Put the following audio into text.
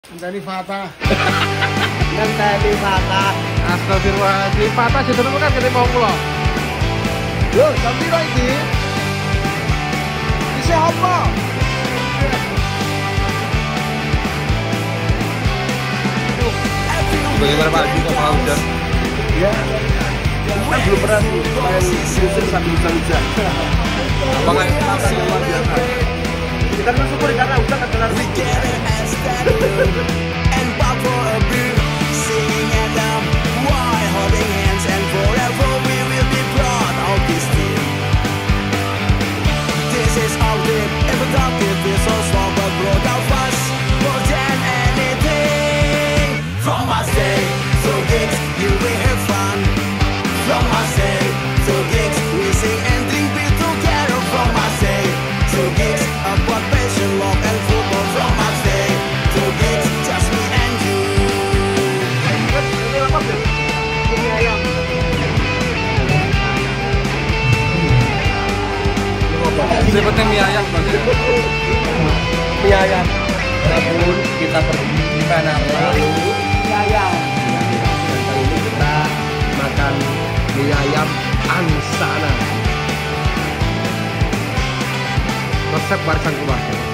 Ngenteni Fatah. Ngenteni Fatah. Astagfirullahaladzim, Fatah jenenge kan kene mau kula. Lho, jam piro iki? Isih apa? Bagaimana Pak Haji kok malah hujan? Ya. Kan belum pernah main musik sambil hujan-hujan. Apakah ini masih luar biasa? Kita bersyukur karena hujan kan kelar. Yang penting mie ayam Bang. Mie ayam. Namun kita pergi di mana lalu mie ayam. Dan kali ini kita makan mie ayam Angsana. Resep warisan keluarga.